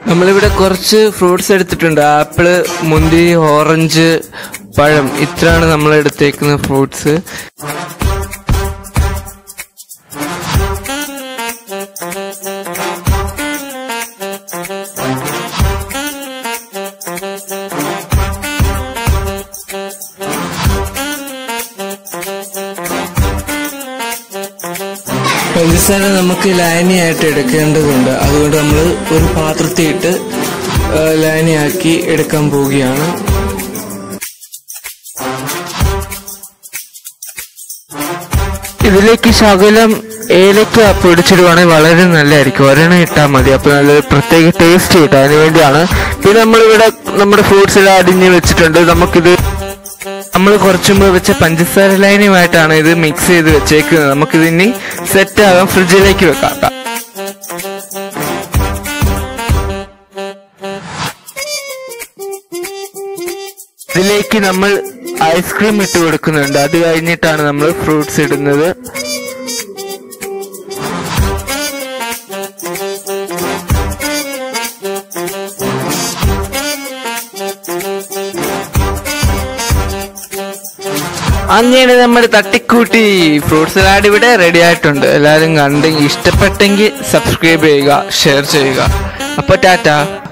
നമ്മളിവിടെ കുറച്ച് ഫ്രൂട്ട്സ് എടുത്തിട്ടുണ്ട്. ആപ്പിള്, മുന്തിരി, ഓറഞ്ച്, പഴം. ഇത്രയാണ് നമ്മൾ എടുത്തേക്കുന്ന ഫ്രൂട്ട്സ്. പഞ്ചസാര നമുക്ക് ലായനിയായിട്ട് എടുക്കേണ്ടതുണ്ട്. അതുകൊണ്ട് നമ്മൾ ഒരു പാത്രത്തിൽ ഇട്ട് ലായനിയാക്കി എടുക്കാൻ പോവുകയാണ്. ഇതിലേക്ക് ശകലം ഏലക്ക പൊടിച്ചിടുവാണെങ്കിൽ വളരെ നല്ലതായിരിക്കും. ഒരെണ്ണം ഇട്ടാൽ മതി. അപ്പോൾ നല്ലൊരു പ്രത്യേക ടേസ്റ്റ് കിട്ടും. അതിന് വേണ്ടിയാണ്. പിന്നെ നമ്മളിവിടെ നമ്മുടെ ഫ്രൂട്ട്സ് എല്ലാം അടിഞ്ഞ് വെച്ചിട്ടുണ്ട്. നമ്മൾ കുറച്ചു മുമ്പ് വെച്ച പഞ്ചസാര ലൈനുമായിട്ടാണ് ഇത് മിക്സ് ചെയ്ത് വെച്ചേക്കുന്നത്. നമുക്കിതിനി സെറ്റ് ആകാൻ ഫ്രിഡ്ജിലേക്ക് വെക്കാം. ഇതിലേക്ക് നമ്മൾ ഐസ്ക്രീം ഇട്ട് കൊടുക്കുന്നുണ്ട്. അത് കഴിഞ്ഞിട്ടാണ് നമ്മൾ ഫ്രൂട്ട്സ് ഇടുന്നത്. അങ്ങനെ നമ്മുടെ തട്ടിക്കൂട്ടി ഫ്രൂട്ട് സലാഡ് ഇവിടെ റെഡി ആയിട്ടുണ്ട്. എല്ലാവരും കണ്ടെങ്കിൽ ഇഷ്ടപ്പെട്ടെങ്കിൽ സബ്സ്ക്രൈബ് ചെയ്യുക, ഷെയർ ചെയ്യുക. അപ്പോൾ ടാറ്റ.